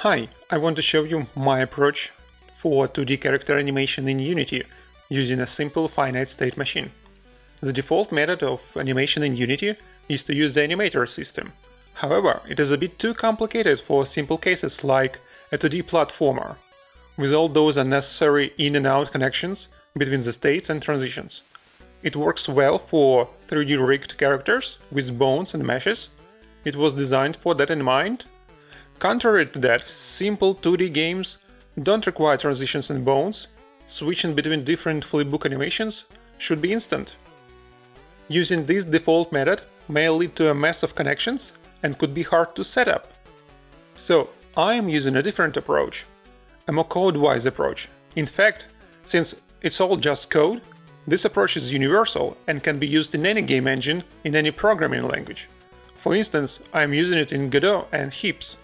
Hi, I want to show you my approach for 2D character animation in Unity using a simple finite state machine. The default method of animation in Unity is to use the Animator system. However, it is a bit too complicated for simple cases like a 2D platformer, with all those unnecessary in and out connections between the states and transitions. It works well for 3D rigged characters with bones and meshes. It was designed for that in mind. Contrary to that, simple 2D games don't require transitions and bones. Switching between different flipbook animations should be instant. Using this default method may lead to a mess of connections and could be hard to set up. So I am using a different approach, a more code-wise approach. In fact, since it's all just code, this approach is universal and can be used in any game engine in any programming language. For instance, I am using it in Godot and Heaps.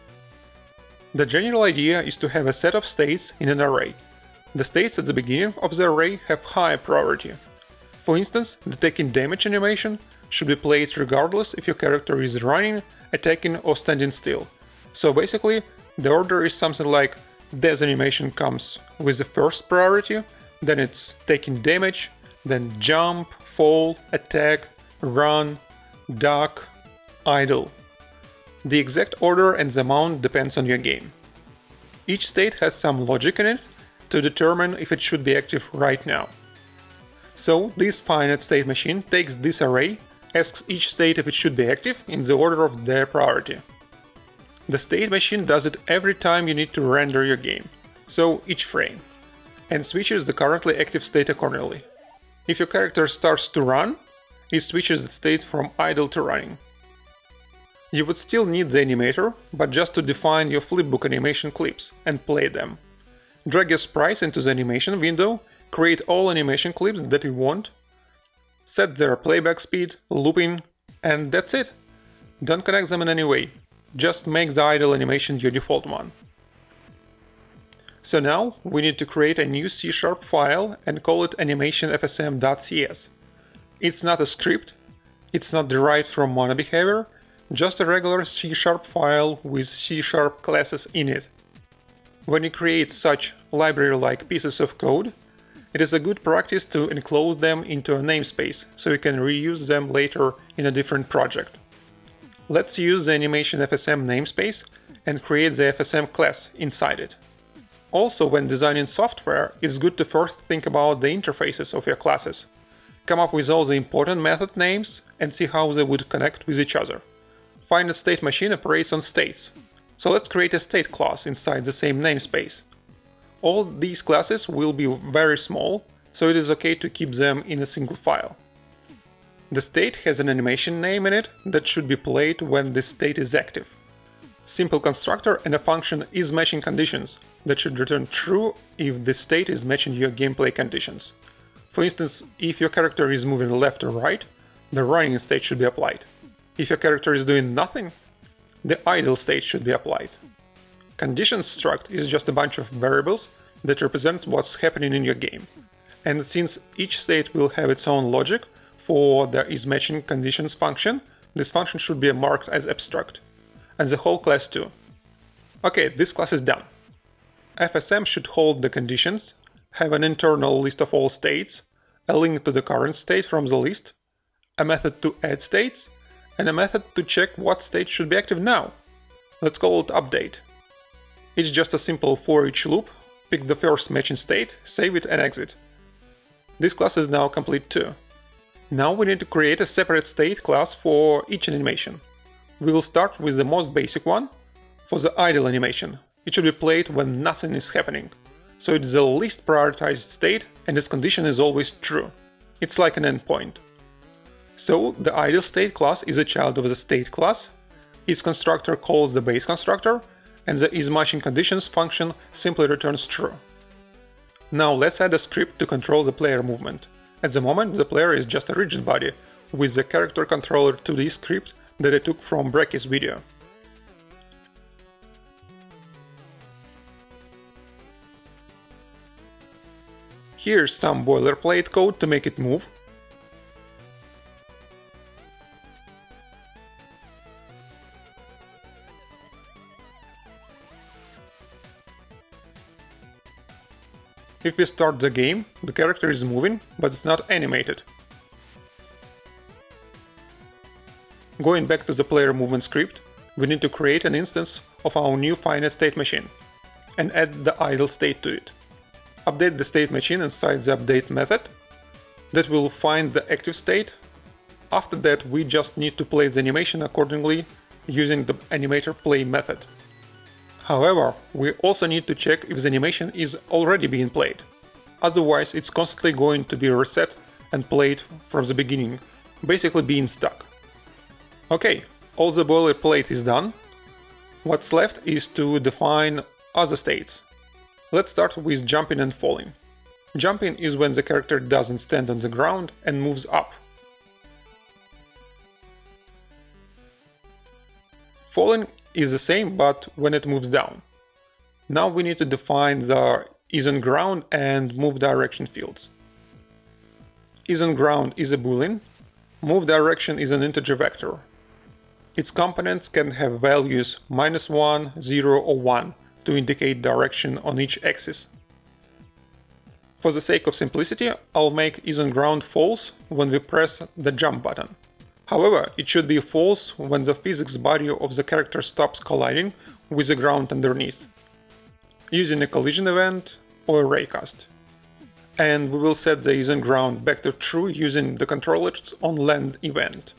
The general idea is to have a set of states in an array. The states at the beginning of the array have high priority. For instance, the taking damage animation should be played regardless if your character is running, attacking or standing still. So basically, the order is something like death animation comes with the first priority, then it's taking damage, then jump, fall, attack, run, duck, idle. The exact order and the amount depends on your game. Each state has some logic in it to determine if it should be active right now. So this finite state machine takes this array, asks each state if it should be active in the order of their priority. The state machine does it every time you need to render your game, so each frame, and switches the currently active state accordingly. If your character starts to run, it switches the state from idle to running. You would still need the animator, but just to define your flipbook animation clips and play them. Drag your sprites into the animation window, create all animation clips that you want, set their playback speed, looping, and that's it. Don't connect them in any way, just make the idle animation your default one. So now we need to create a new C# file and call it animation.fsm.cs. It's not a script, it's not derived from mono behavior, just a regular C# file with C# classes in it. When you create such library-like pieces of code, it is a good practice to enclose them into a namespace, so you can reuse them later in a different project. Let's use the animation FSM namespace and create the FSM class inside it. Also, when designing software, it's good to first think about the interfaces of your classes. Come up with all the important method names and see how they would connect with each other. Finite state machine operates on states, so let's create a state class inside the same namespace. All these classes will be very small, so it is okay to keep them in a single file. The state has an animation name in it that should be played when this state is active. Simple constructor and a function isMatchingConditions that should return true if the state is matching your gameplay conditions. For instance, if your character is moving left or right, the running state should be applied. If your character is doing nothing, the idle state should be applied. Conditions struct is just a bunch of variables that represent what's happening in your game. And since each state will have its own logic for the isMatchingConditions function, this function should be marked as abstract. And the whole class too. Okay, this class is done. FSM should hold the conditions, have an internal list of all states, a link to the current state from the list, a method to add states, and a method to check what state should be active now. Let's call it update. It's just a simple for each loop, pick the first matching state, save it and exit. This class is now complete too. Now we need to create a separate state class for each animation. We will start with the most basic one. For the idle animation, it should be played when nothing is happening. So it's the least prioritized state and its condition is always true. It's like an endpoint. So the idle state class is a child of the state class, its constructor calls the base constructor, and the isMatchingConditions function simply returns true. Now let's add a script to control the player movement. At the moment the player is just a rigid body, with the character controller 2D script that I took from Bracky's video. Here's some boilerplate code to make it move. If we start the game, the character is moving, but it's not animated. Going back to the player movement script, we need to create an instance of our new finite state machine and add the idle state to it. Update the state machine inside the update method. That will find the active state. After that, we just need to play the animation accordingly using the Animator play method. However, we also need to check if the animation is already being played. Otherwise, it's constantly going to be reset and played from the beginning, basically being stuck. Okay, all the boilerplate is done. What's left is to define other states. Let's start with jumping and falling. Jumping is when the character doesn't stand on the ground and moves up. Falling is the same, but when it moves down. Now we need to define the is on ground and move direction fields. Is on ground is a boolean, move direction is an integer vector. Its components can have values -1, 0 or 1 to indicate direction on each axis. For the sake of simplicity, I'll make is on ground false when we press the jump button. However, it should be false when the physics body of the character stops colliding with the ground underneath, using a collision event or a raycast. And we will set the is on ground back to true using the controller's onLand event.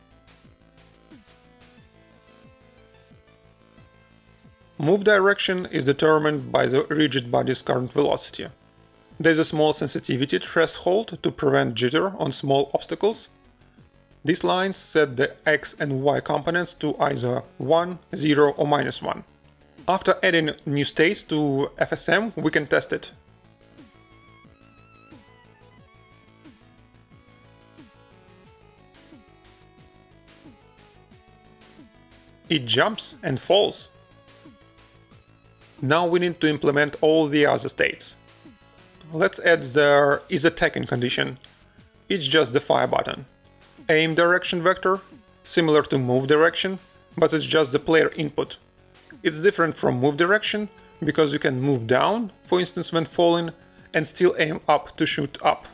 Move direction is determined by the rigid body's current velocity. There's a small sensitivity threshold to prevent jitter on small obstacles. These lines set the x and y components to either 1, 0 or -1. After adding new states to FSM, we can test it. It jumps and falls. Now we need to implement all the other states. Let's add the is attacking condition. It's just the fire button. Aim direction vector, similar to move direction, but it's just the player input. It's different from move direction because you can move down, for instance when falling, and still aim up to shoot up.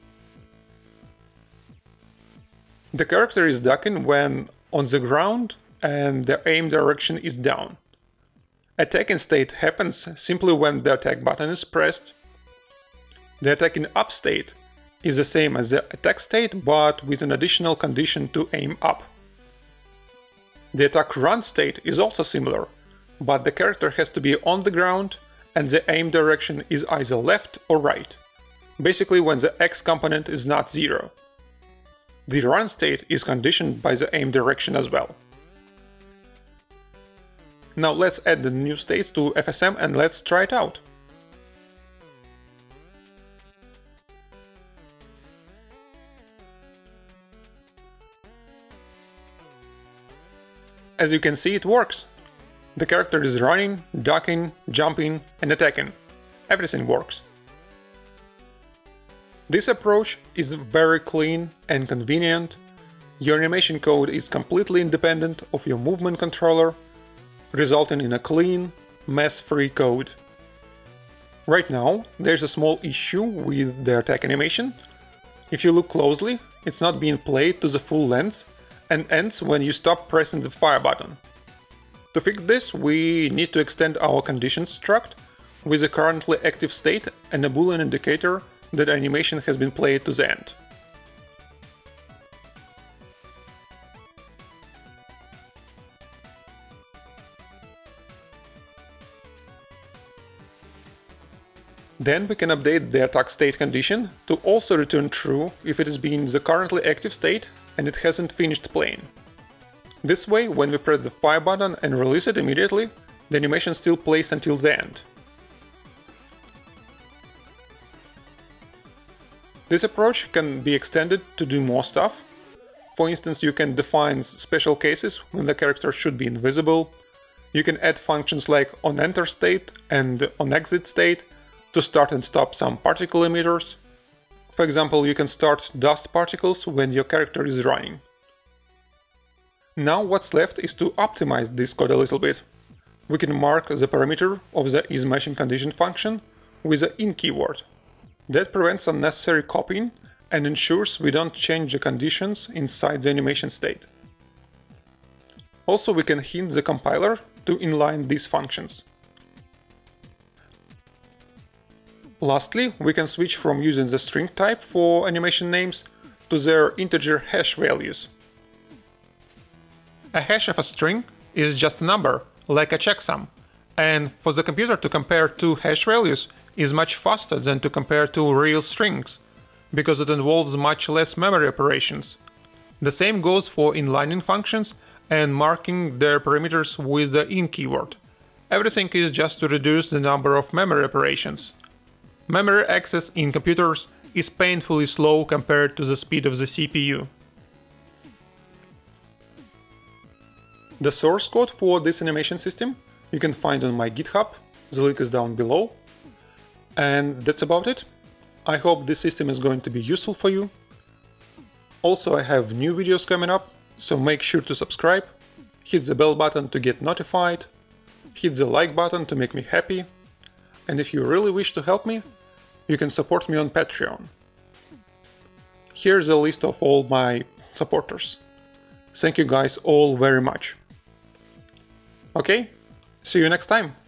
The character is ducking when on the ground and the aim direction is down. Attacking state happens simply when the attack button is pressed. The attacking up state is the same as the attack state, but with an additional condition to aim up. The attack run state is also similar, but the character has to be on the ground and the aim direction is either left or right, basically when the X component is not 0. The run state is conditioned by the aim direction as well. Now let's add the new states to FSM and let's try it out. As you can see, it works. The character is running, ducking, jumping and attacking. Everything works. This approach is very clean and convenient. Your animation code is completely independent of your movement controller, resulting in a clean, mess-free code. Right now, there's a small issue with the attack animation. If you look closely, it's not being played to the full length and ends when you stop pressing the fire button. To fix this, we need to extend our conditions struct with a currently active state and a boolean indicator that animation has been played to the end. Then we can update the attack state condition to also return true if it is being the currently active state and it hasn't finished playing. This way, when we press the fire button and release it immediately, the animation still plays until the end. This approach can be extended to do more stuff. For instance, you can define special cases when the character should be invisible. You can add functions like onEnter state and onExit state to start and stop some particle emitters. For example, you can start dust particles when your character is running. Now what's left is to optimize this code a little bit. We can mark the parameter of the isMatching condition function with the in keyword. That prevents unnecessary copying and ensures we don't change the conditions inside the animation state. Also, we can hint the compiler to inline these functions. Lastly, we can switch from using the string type for animation names to their integer hash values. A hash of a string is just a number, like a checksum, and for the computer to compare two hash values is much faster than to compare two real strings, because it involves much less memory operations. The same goes for inlining functions and marking their parameters with the in keyword. Everything is just to reduce the number of memory operations. Memory access in computers is painfully slow compared to the speed of the CPU. The source code for this animation system you can find on my GitHub, the link is down below. And that's about it. I hope this system is going to be useful for you. Also, I have new videos coming up, so make sure to subscribe, hit the bell button to get notified, hit the like button to make me happy, and if you really wish to help me, you can support me on Patreon. Here's a list of all my supporters. Thank you guys all very much. Okay, see you next time.